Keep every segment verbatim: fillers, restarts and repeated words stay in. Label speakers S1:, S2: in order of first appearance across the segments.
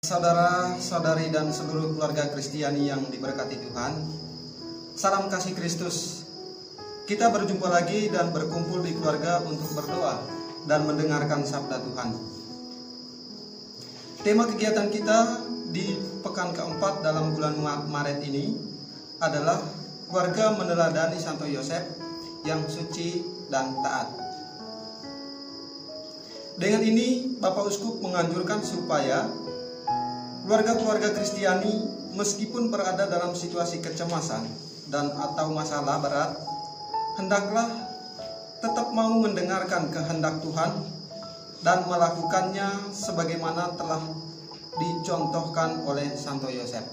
S1: Saudara-saudari dan seluruh keluarga Kristiani yang diberkati Tuhan, salam kasih Kristus. Kita berjumpa lagi dan berkumpul di keluarga untuk berdoa dan mendengarkan sabda Tuhan. Tema kegiatan kita di pekan keempat dalam bulan Maret ini adalah keluarga meneladani Santo Yosef yang suci dan taat. Dengan ini, Bapak Uskup menganjurkan supaya keluarga-keluarga Kristiani meskipun berada dalam situasi kecemasan dan atau masalah berat, hendaklah tetap mau mendengarkan kehendak Tuhan dan melakukannya sebagaimana telah dicontohkan oleh Santo Yosef.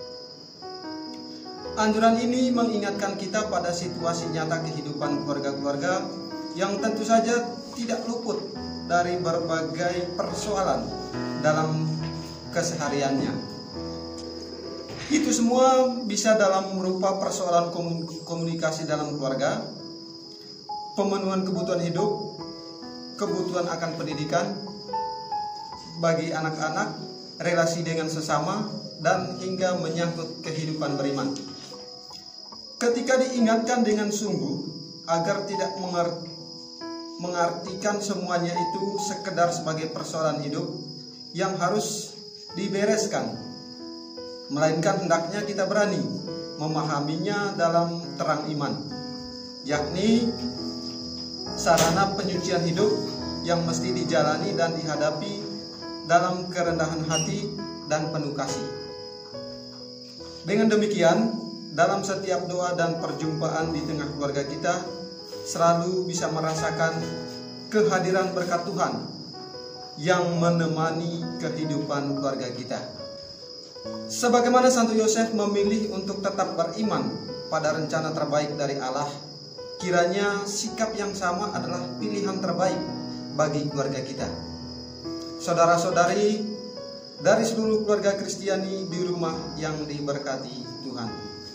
S1: Anjuran ini mengingatkan kita pada situasi nyata kehidupan keluarga-keluarga yang tentu saja tidak luput dari berbagai persoalan dalam kesehariannya. Itu semua bisa dalam berupa persoalan komunikasi dalam keluarga, pemenuhan kebutuhan hidup, kebutuhan akan pendidikan bagi anak-anak, relasi dengan sesama, dan hingga menyangkut kehidupan beriman. Ketika diingatkan dengan sungguh agar tidak mengerti mengartikan semuanya itu sekedar sebagai persoalan hidup yang harus dibereskan, melainkan hendaknya kita berani memahaminya dalam terang iman, yakni sarana penyucian hidup yang mesti dijalani dan dihadapi dalam kerendahan hati dan penuh kasih. Dengan demikian, dalam setiap doa dan perjumpaan di tengah keluarga kita selalu bisa merasakan kehadiran berkat Tuhan yang menemani kehidupan keluarga kita. Sebagaimana Santo Yosef memilih untuk tetap beriman pada rencana terbaik dari Allah, kiranya sikap yang sama adalah pilihan terbaik bagi keluarga kita. Saudara-saudari dari seluruh keluarga Kristiani di rumah yang diberkati Tuhan.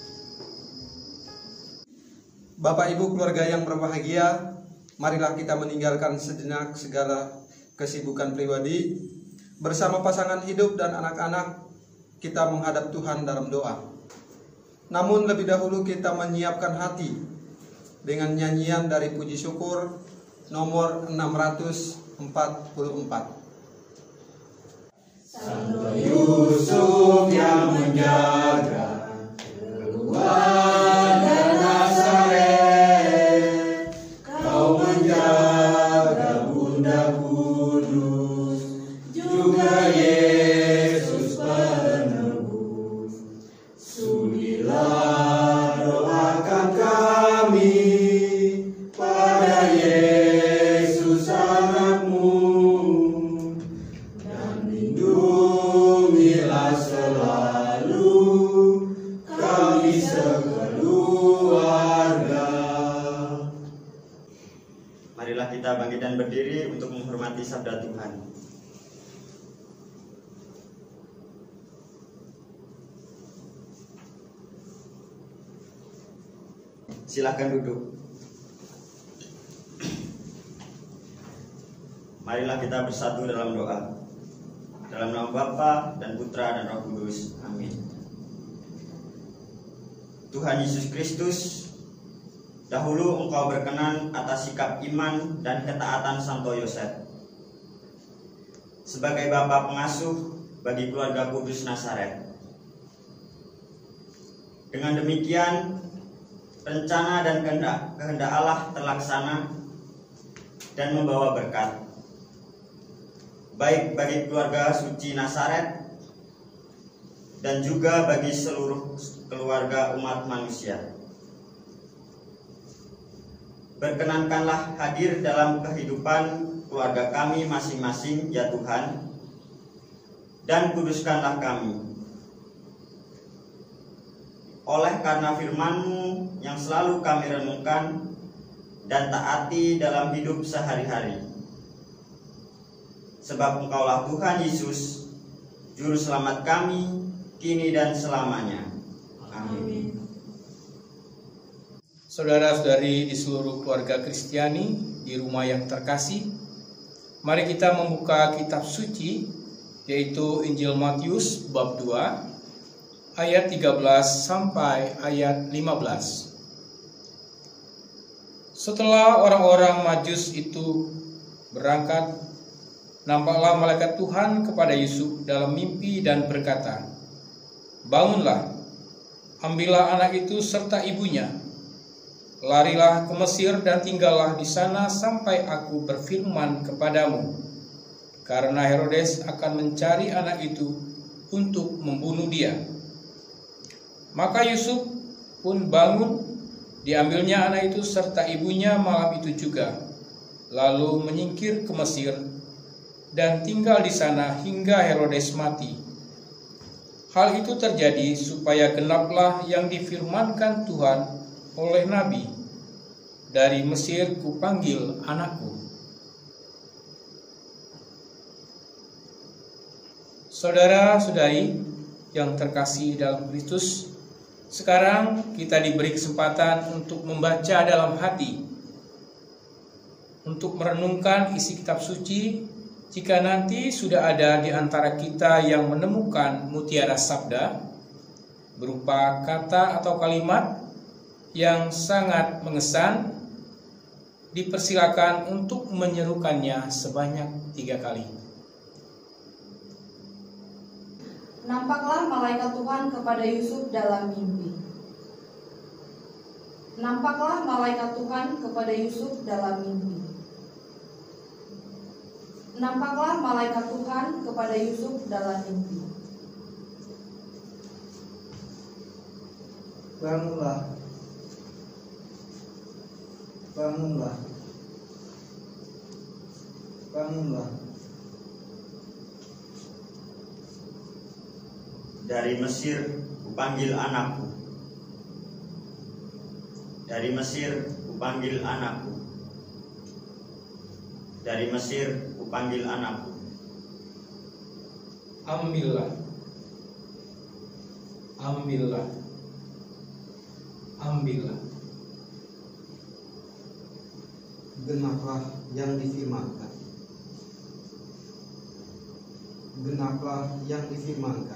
S1: Bapak Ibu keluarga yang berbahagia, marilah kita meninggalkan sejenak segala kesibukan pribadi. Bersama pasangan hidup dan anak-anak, kita menghadap Tuhan dalam doa. Namun lebih dahulu kita menyiapkan hati dengan nyanyian dari puji syukur nomor enam ratus empat puluh empat.
S2: Santo Yusuf yang menjaga keluar dan Nazaret, kau menjaga Bunda Kudus, juga Yesus penebus. Sudilah doakan kami pada Yesus anakmu, dan lindungilah selalu kami sekeluarga.
S3: Marilah kita bangkit dan berdiri untuk menghormati sabda Tuhan. Silakan duduk. Marilah kita bersatu dalam doa. Dalam nama Bapa dan Putra dan Roh Kudus. Amin. Tuhan Yesus Kristus, dahulu Engkau berkenan atas sikap iman dan ketaatan Santo Yosef sebagai Bapa pengasuh bagi keluarga Kudus Nazaret. Dengan demikian, rencana dan kehendak, kehendak Allah terlaksana dan membawa berkat, baik bagi keluarga suci Nazaret dan juga bagi seluruh keluarga umat manusia. Berkenankanlah hadir dalam kehidupan keluarga kami masing-masing, ya Tuhan, dan kuduskanlah kami oleh karena firman-Mu yang selalu kami renungkan dan taati dalam hidup sehari-hari. Sebab Engkaulah Tuhan Yesus, Juru Selamat kami, kini dan selamanya. Amin.
S4: Saudara-saudari di seluruh keluarga Kristiani di rumah yang terkasih, mari kita membuka kitab suci yaitu Injil Matius bab dua ayat tiga belas sampai ayat lima belas. Setelah orang-orang Majus itu berangkat, nampaklah malaikat Tuhan kepada Yusuf dalam mimpi dan berkata, "Bangunlah, ambillah anak itu serta ibunya, larilah ke Mesir dan tinggallah di sana sampai aku berfirman kepadamu, karena Herodes akan mencari anak itu untuk membunuh dia." Maka Yusuf pun bangun, diambilnya anak itu serta ibunya malam itu juga, lalu menyingkir ke Mesir dan tinggal di sana hingga Herodes mati. Hal itu terjadi supaya genaplah yang difirmankan Tuhan oleh Nabi, "Dari Mesir kupanggil anakku." Saudara-saudari yang terkasih dalam Kristus, sekarang kita diberi kesempatan untuk membaca dalam hati, untuk merenungkan isi kitab suci. Jika nanti sudah ada di antara kita yang menemukan mutiara sabda berupa kata atau kalimat yang sangat mengesan, dipersilakan untuk menyerukannya sebanyak tiga kali.
S5: Nampaklah malaikat Tuhan kepada Yusuf dalam mimpi. Nampaklah malaikat Tuhan kepada Yusuf dalam mimpi. Nampaklah malaikat Tuhan kepada Yusuf dalam mimpi.
S1: Bangunlah, bangunlah, bangunlah.
S3: Dari Mesir kupanggil anakku. Dari Mesir kupanggil anakku. Dari Mesir kupanggil anakku.
S4: Ambillah, ambillah, ambillah.
S1: Genaplah yang difirmankan. Genaplah yang difirmankan.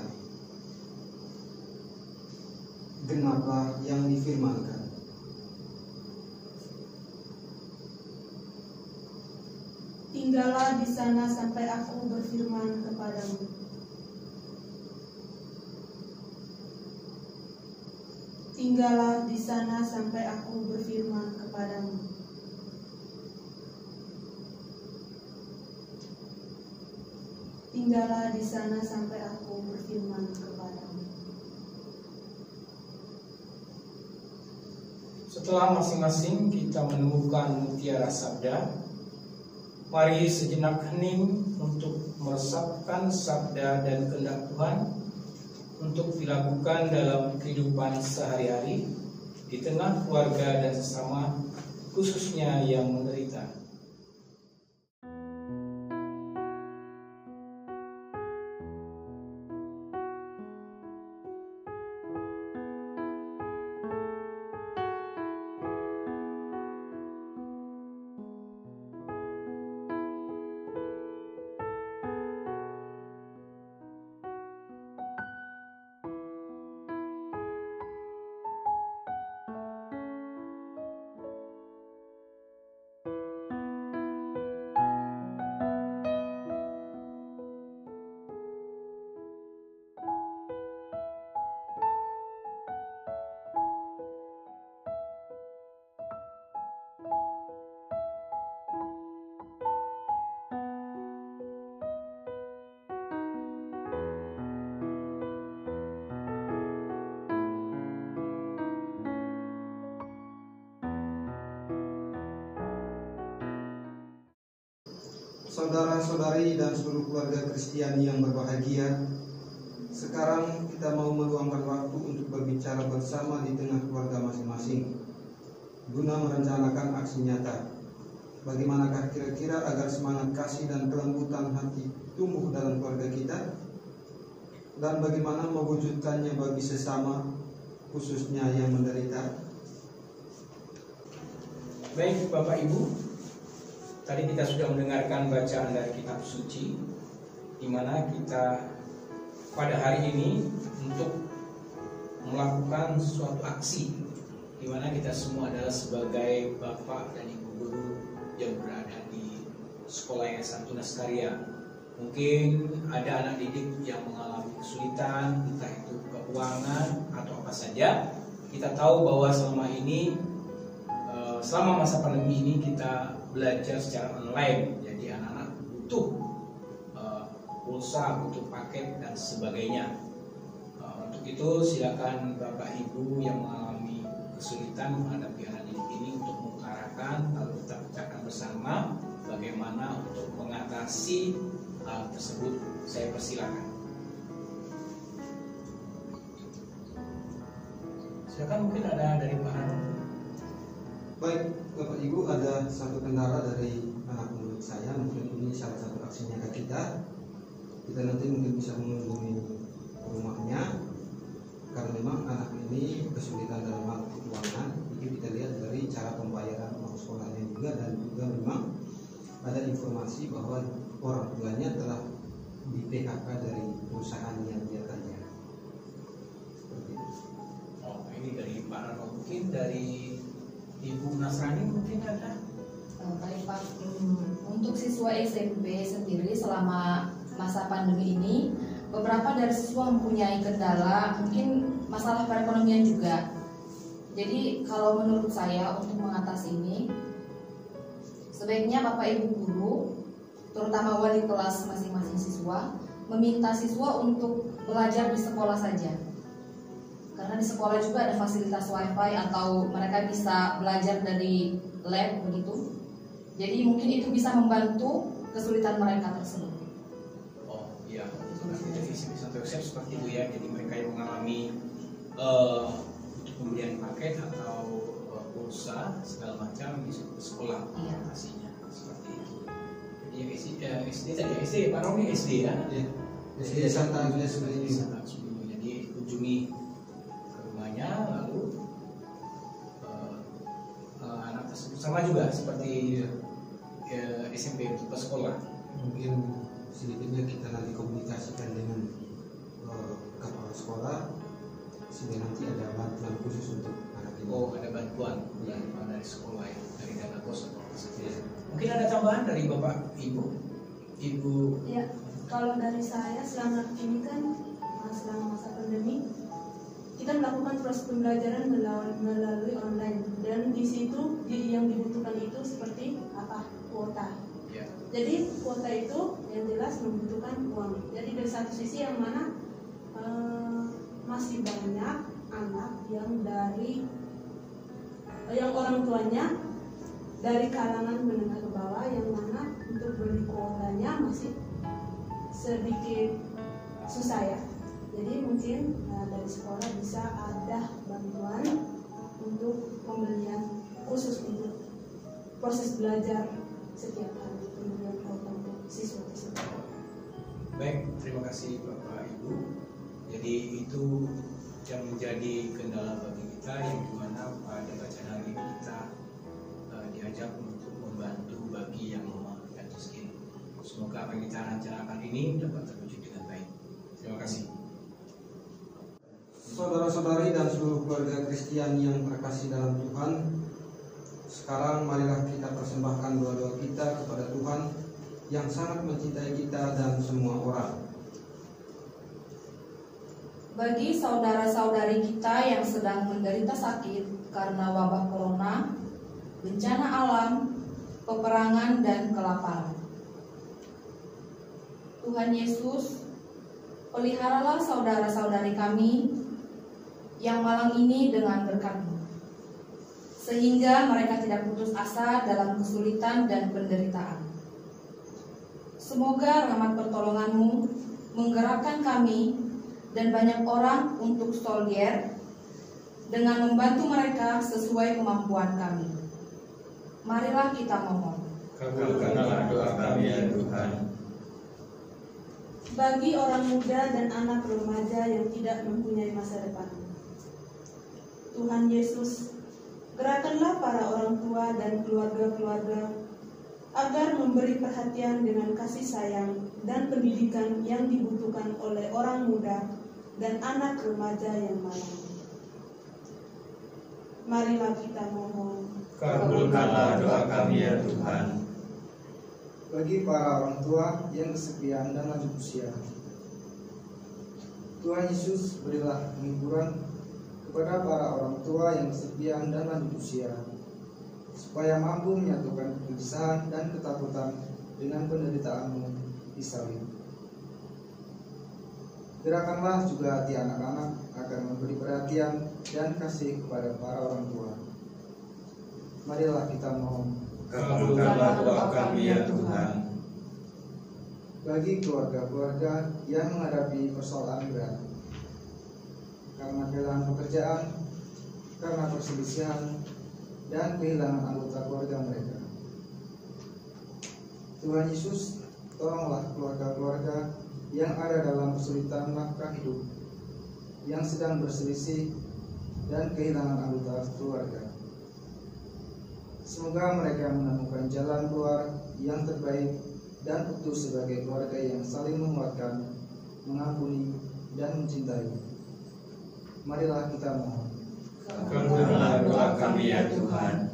S1: Genaplah yang difirmankan.
S5: Tinggallah di sana sampai aku berfirman kepadamu. Tinggallah di sana sampai aku berfirman kepadamu. Tinggallah di sana sampai aku berfirman kepadamu.
S4: Setelah masing-masing kita menemukan mutiara sabda, mari sejenak hening untuk meresapkan sabda dan kehendak Tuhan untuk dilakukan dalam kehidupan sehari-hari di tengah keluarga dan sesama, khususnya yang menderita.
S1: Saudara-saudari dan seluruh keluarga Kristiani yang berbahagia, sekarang kita mau meluangkan waktu untuk berbicara bersama di tengah keluarga masing-masing, guna merencanakan aksi nyata. Bagaimanakah kira-kira agar semangat kasih dan kelembutan hati tumbuh dalam keluarga kita, dan bagaimana mewujudkannya bagi sesama, khususnya yang menderita?
S4: Baik Bapak Ibu, tadi kita sudah mendengarkan bacaan dari kitab suci. di mana kita pada hari ini untuk melakukan suatu aksi di mana kita semua adalah sebagai bapak dan ibu guru yang berada di sekolah Yayasan Tunas Karya. Mungkin ada anak didik yang mengalami kesulitan, entah itu keuangan atau apa saja. Kita tahu bahwa selama ini, selama masa pandemi ini kita belajar secara online. Jadi anak-anak butuh pulsa, butuh paket dan sebagainya. Untuk itu silakan Bapak Ibu yang mengalami kesulitan menghadapi anak didik ini untuk mengutarakan, lalu kita bicarakan bersama bagaimana untuk mengatasi hal tersebut. Saya persilakan. Silakan, mungkin ada dari Pak Hanan.
S1: Baik, Bapak Ibu, ada satu kendala dari anak murid saya. Mungkin ini salah satu aksi nyata kita. Kita nanti mungkin bisa mengunjungi rumahnya, karena memang anak ini kesulitan dalam hal keuangan. Itu kita lihat dari cara pembayaran uang sekolahnya juga, dan juga memang ada informasi bahwa orang tuanya telah di P H K dari perusahaannya dia kerja. Seperti itu.
S4: Oh, ini dari Pak Rano. Mungkin dari Ibu Nasrani mungkin ada.
S6: Baik Pak, untuk siswa S M P sendiri selama masa pandemi ini, beberapa dari siswa mempunyai kendala, mungkin masalah perekonomian juga. Jadi kalau menurut saya untuk mengatasi ini, sebaiknya Bapak Ibu guru, terutama wali kelas masing-masing siswa, meminta siswa untuk belajar di sekolah saja. Karena di sekolah juga ada fasilitas wifi atau mereka bisa belajar dari lab begitu. Jadi mungkin itu bisa membantu kesulitan mereka tersebut.
S4: Oh iya, seperti dari satu website seperti itu ya. Jadi mereka yang mengalami uh, pembelian paket atau uh, pulsa segala macam di sekolah
S6: iya.
S4: Pastinya seperti itu. Jadi yang S D, uh, S D tadi S D, Pak Romi S D ya?
S1: Ya, S D Santa Agnes seperti ini.
S4: Santa Agnes. Jadi kunjungi ke rumahnya, lalu uh, uh, anak tersebut sama juga seperti uh, S M P untuk ke sekolah.
S1: Mungkin sedikitnya kita nanti komunikasikan dengan uh, kepala sekolah sehingga nanti ada bantuan khusus untuk anak ini.
S4: Oh, ada bantuan ya, dari sekolah ya, dari dana kos atau apa saja. Mungkin ada tambahan dari Bapak Ibu? Ibu
S5: Ya, kalau dari saya selama ini kan selama masa pandemi kita melakukan proses pembelajaran melalui online, dan di situ yang dibutuhkan itu seperti apa? Kuota.
S4: ya.
S5: Jadi kuota itu yang jelas membutuhkan uang. Jadi dari satu sisi yang mana eh, masih banyak anak yang dari yang orang tuanya dari kalangan menengah ke bawah, yang mana untuk beli kuotanya masih sedikit susah ya. Jadi mungkin nah, dari sekolah bisa ada bantuan untuk pembelian khusus untuk proses belajar setiap hari, pembelian kuota untuk siswa tersebut.
S4: Baik, terima kasih Bapak Ibu. Jadi itu yang menjadi kendala bagi kita, yang dimana pada bacaan hari ini kita uh, diajak untuk membantu bagi yang lemah dan miskin. Semoga apa yang kita rencanakan ini dapat terwujud dengan baik. Terima kasih.
S1: Saudara-saudari dan seluruh keluarga Kristen yang terkasih dalam Tuhan, sekarang marilah kita persembahkan doa-doa kita kepada Tuhan yang sangat mencintai kita dan semua orang.
S6: Bagi saudara-saudari kita yang sedang menderita sakit karena wabah corona, bencana alam, peperangan, dan kelaparan, Tuhan Yesus, peliharalah saudara-saudari kami yang malam ini dengan berkat-Mu, sehingga mereka tidak putus asa dalam kesulitan dan penderitaan. Semoga rahmat pertolongan-Mu menggerakkan kami dan banyak orang untuk soldier dengan membantu mereka sesuai kemampuan kami. Marilah kita mohon.
S2: Kabulkanlah doa kami ya Tuhan.
S5: Bagi orang muda dan anak remaja yang tidak mempunyai masa depan, Tuhan Yesus, gerakanlah para orang tua dan keluarga-keluarga agar memberi perhatian dengan kasih sayang dan pendidikan yang dibutuhkan oleh orang muda dan anak remaja yang malang. Marilah kita mohon.
S2: Kabulkanlah doa kami ya Tuhan.
S1: Bagi para orang tua yang kesepian dan lanjut usia, Tuhan Yesus berilah penghiburan kepada para orang tua yang kesepian dan lanjut usia, supaya mampu menyatukan kegelisahan dan ketakutan dengan penderitaanmu di salib. Gerakanlah juga hati anak-anak agar memberi perhatian dan kasih kepada para orang tua. Marilah kita mohon.
S2: Kabulkanlah doa kami ya Tuhan.
S1: Bagi keluarga-keluarga yang menghadapi persoalan berat karena kehilangan pekerjaan, karena perselisihan, dan kehilangan anggota keluarga mereka, Tuhan Yesus, tolonglah keluarga-keluarga yang ada dalam kesulitan nafkah hidup, yang sedang berselisih dan kehilangan anggota keluarga. Semoga mereka menemukan jalan keluar yang terbaik dan utuh sebagai keluarga yang saling menguatkan, mengampuni, dan mencintai. Marilah kita mohon.
S2: Kabulkanlah doa kami ya Tuhan.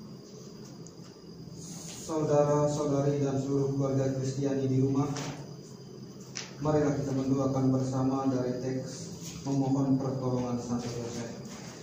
S1: Saudara-saudari dan seluruh keluarga Kristiani di rumah, marilah kita mendoakan bersama dari teks memohon pertolongan Santo Yosef.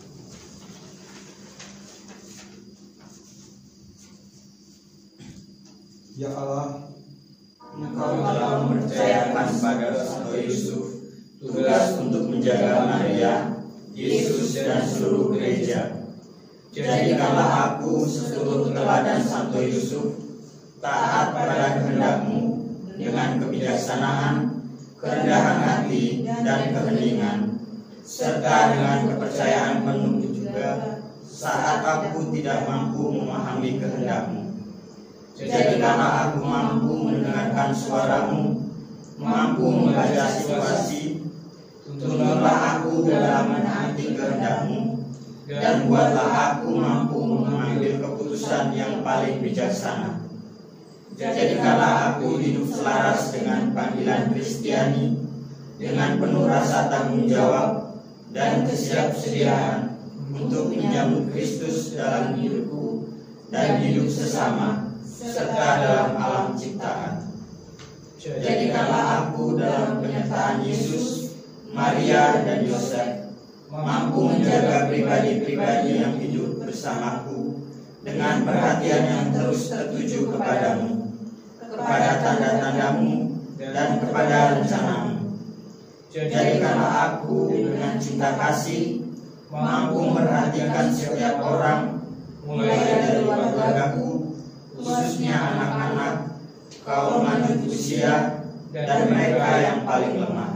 S1: Ya Allah,
S2: Engkau telah mempercayakan pada Santo Yusuf tugas untuk menjaga Maria, Yesus, dan seluruh gereja. Jadikanlah aku seturut teladan Santo Yusuf, taat pada kehendak-Mu dengan kebijaksanaan, kerendahan hati, dan keheningan, serta dengan kepercayaan penuh juga saat aku tidak mampu memahami kehendak-Mu. Jadikanlah aku mampu mendengarkan suara-Mu, mampu membaca situasi. Tuntunlah aku dalam menaati kehendak-Mu, dan buatlah aku mampu mengambil keputusan yang paling bijaksana. Jadikanlah aku hidup selaras dengan panggilan Kristiani, dengan penuh rasa tanggung jawab dan kesiapsediaan untuk menyambut Kristus dalam hidupku dan hidup sesama, serta dalam alam ciptaan. Jadikanlah aku dalam penyertaan Yesus, Maria, dan Yosef mampu menjaga pribadi-pribadi yang hidup bersamaku dengan perhatian yang terus tertuju kepadamu, kepada tanda-tanda-Mu, dan kepada rencana-Mu. Jadikanlah aku dengan cinta kasih mampu memperhatikan setiap orang, mulai dari keluargaku, khususnya anak-anak, kaum lanjut usia, dan mereka yang paling lemah.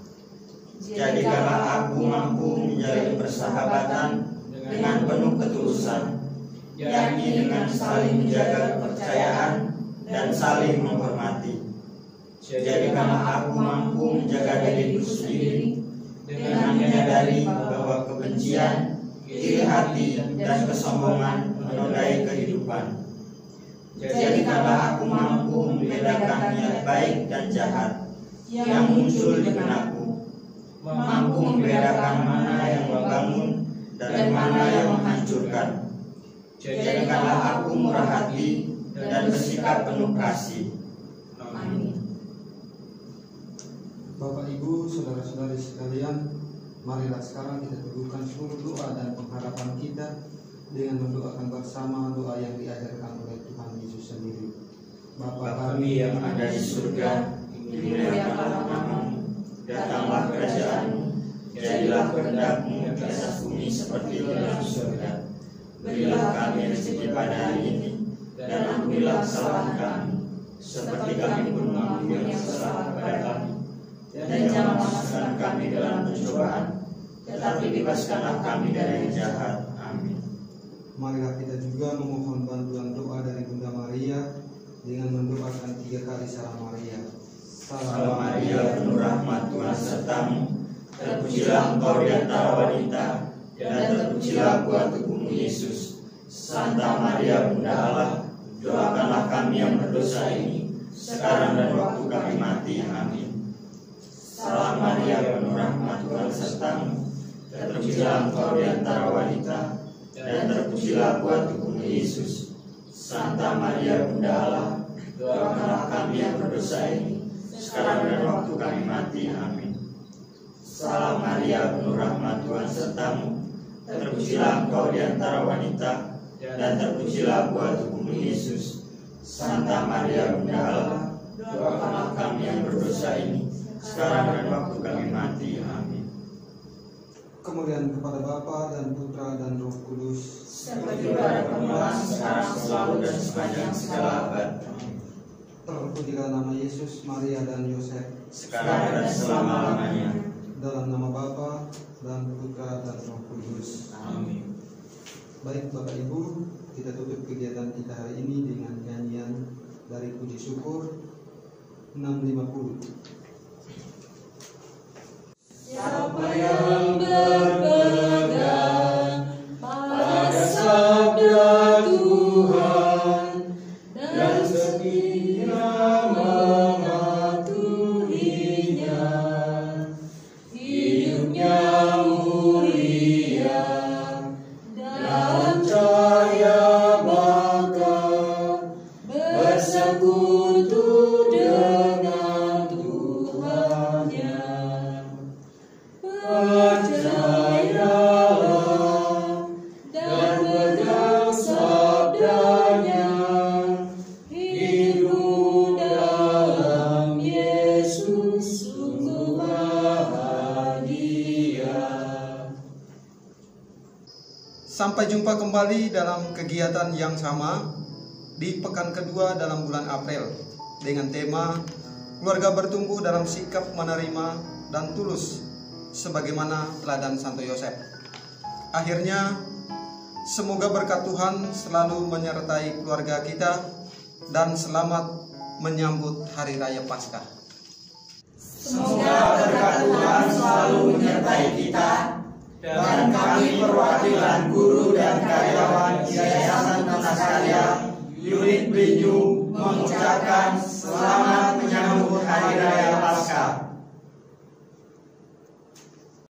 S2: Jadikanlah aku mampu menjalin persahabatan dengan penuh ketulusan, yakni dengan saling menjaga kepercayaan dan saling menghormati. Jadikanlah aku mampu menjaga diriku sendiri dengan menyadari bahwa kebencian, iri hati, dan kesombongan menodai kehidupan. Jadikanlah aku mampu membedakan niat baik dan jahat yang muncul di benakku, mampu membedakan mana yang membangun dan mana yang menghancurkan. Jadikanlah aku murah hati dan bersikap penuh kasih. Amin.
S1: Bapak, Ibu, saudara-saudari sekalian, marilah sekarang kita teguhkan seluruh doa dan pengharapan kita dengan mendoakan bersama doa yang diajarkan oleh Tuhan Yesus sendiri.
S2: Bapa kami yang ada di surga, dimuliakanlah namamu, datanglah kerajaan-Mu, jadilah kehendak-Mu di atas bumi seperti di dalam surga. Berilah kami rezeki pada hari ini, dan ampunilah kesalahan kami, seperti kami pun mengampuni yang bersalah kepada kami. Dan jangan masukkan kami dalam pencobaan, tetapi bebaskanlah kami dari yang jahat. Amin.
S1: Marilah kita juga memohon bantuan doa dari Bunda Maria dengan mendoakan tiga kali salam Maria.
S2: Salam Maria, penuh rahmat, Tuhan sertamu. Terpujilah engkau di antara wanita, dan terpujilah buah tubuhmu Yesus. Santa Maria, Bunda Allah, doakanlah kami yang berdosa ini, sekarang dan waktu kami mati. Amin. Salam Maria, penuh rahmat, Tuhan sertamu, terpujilah engkau di antara wanita, dan terpujilah buah tubuhmu Yesus. Santa Maria, Bunda Allah, doakanlah kami yang berdosa ini, sekarang dan waktu kami mati. Amin. Salam Maria, penuh rahmat, Tuhan sertamu, terpujilah engkau di antara wanita, dan terpujilah buah tubuhmu Yesus. Santa Maria, Bunda Allah, doakanlah kami yang berdosa ini, sekarang dan waktu kami mati. Amin.
S1: Kemuliaan kepada Bapa dan Putra dan Roh Kudus,
S2: seperti pada permulaan, sekarang, selalu, dan sepanjang segala abad.
S1: terpujilah nama Yesus, Maria dan Yosef,
S2: Sekarang dan selama-lamanya.
S1: dalam nama Bapa dan Putra dan Roh Kudus.
S2: Amin.
S1: Baik Bapak Ibu, kita tutup kegiatan kita hari ini dengan nyanyian dari Puji Syukur enam lima puluh.
S5: Siapa yang berpegang pada sabda Tuhan dan setia mematuhinya, hidupnya mulia dalam cahaya bakal bersekutu dengan Tuhannya. Percayalah dan pegang sabdanya, hidup dalam Yesus sungguh bahagia.
S1: Sampai jumpa kembali dalam kegiatan yang sama di pekan kedua dalam bulan April dengan tema keluarga bertumbuh dalam sikap menerima dan tulus sebagaimana teladan Santo Yosef. Akhirnya, semoga berkat Tuhan selalu menyertai keluarga kita dan selamat menyambut Hari Raya Paskah.
S2: Semoga berkat Tuhan selalu menyertai kita, dan kami perwakilan guru dan karyawan Yayasan Tata Karya Unit Belinyu mengucapkan selamat